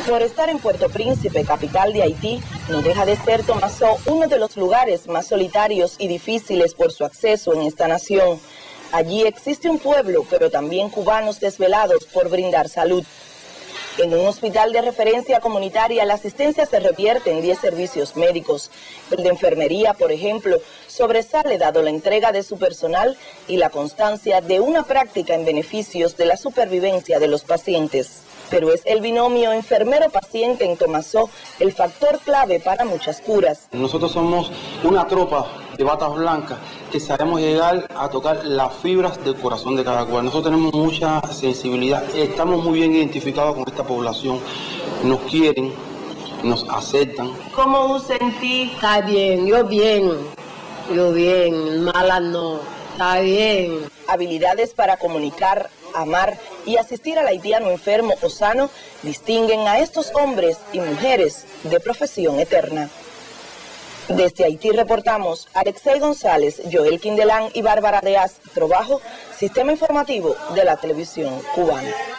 Por estar en Puerto Príncipe, capital de Haití, no deja de ser Tomasó uno de los lugares más solitarios y difíciles por su acceso en esta nación. Allí existe un pueblo, pero también cubanos desvelados por brindar salud. En un hospital de referencia comunitaria, la asistencia se revierte en 10 servicios médicos. El de enfermería, por ejemplo, sobresale dado la entrega de su personal y la constancia de una práctica en beneficios de la supervivencia de los pacientes. Pero es el binomio enfermero-paciente en Tomasó el factor clave para muchas curas. Nosotros somos una tropa de batas blancas que sabemos llegar a tocar las fibras del corazón de cada cual. Nosotros tenemos mucha sensibilidad, estamos muy bien identificados con esta población, nos quieren, nos aceptan. ¿Cómo sentí? Está bien, yo bien, mala no, está bien. Habilidades para comunicar, amar y asistir al haitiano enfermo o sano distinguen a estos hombres y mujeres de profesión eterna. Desde Haití reportamos Alexei González, Joel Quindelán y Bárbara Deaz. Trabajo, Sistema Informativo de la Televisión Cubana.